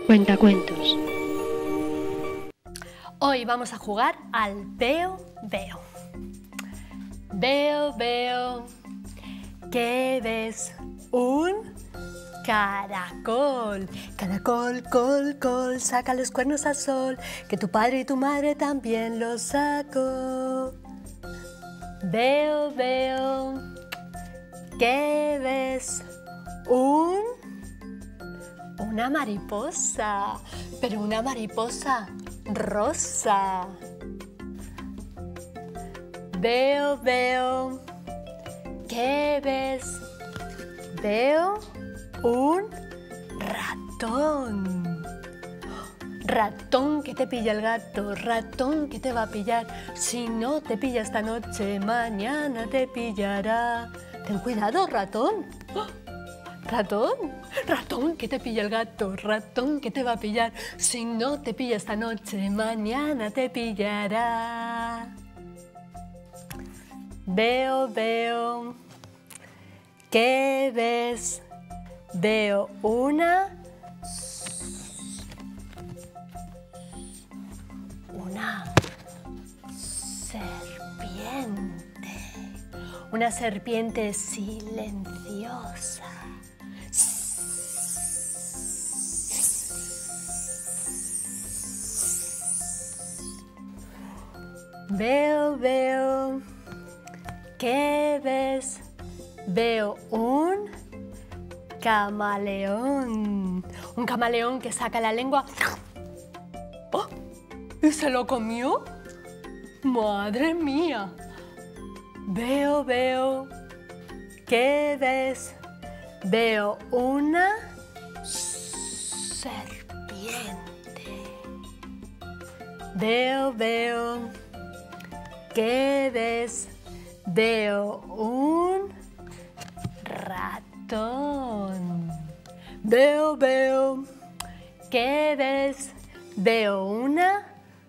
Cuentacuentos. Hoy vamos a jugar al veo, veo. Veo, veo. ¿Qué ves? Un caracol. Caracol, col, col, saca los cuernos al sol, que tu padre y tu madre también los sacó. Veo, veo. ¿Qué ves? Una mariposa, pero una mariposa rosa. Veo, veo. ¿Qué ves? Veo un ratón. Ratón que te pilla el gato, ratón que te va a pillar. Si no te pilla esta noche, mañana te pillará. Ten cuidado, ratón. Ratón, ratón que te pilla el gato, ratón que te va a pillar. Si no te pilla esta noche, mañana te pillará. Veo, veo. ¿Qué ves? Veo una serpiente. Una serpiente silenciosa. Veo, veo. ¿Qué ves? Veo un camaleón. Un camaleón que saca la lengua. ¡Oh! ¿Y se lo comió? ¡Madre mía! Veo, veo. ¿Qué ves? Veo una serpiente. Veo, veo. ¿Qué ves? Veo un ratón. Veo, veo. ¿Qué ves? Veo una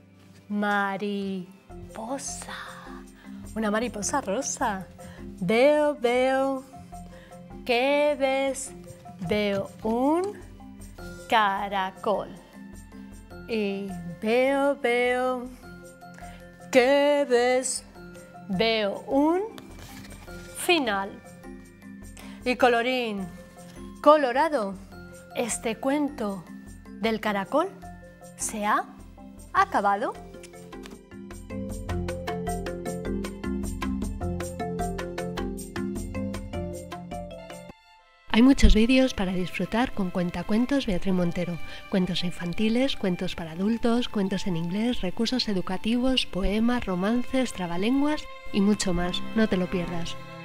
mariposa. Una mariposa rosa. Veo, veo. ¿Qué ves? Veo un caracol. Y veo, veo. ¿Qué ves? Veo un final. Y colorín colorado, este cuento del caracol se ha acabado. Hay muchos vídeos para disfrutar con Cuentacuentos Beatriz Montero. Cuentos infantiles, cuentos para adultos, cuentos en inglés, recursos educativos, poemas, romances, trabalenguas y mucho más. No te lo pierdas.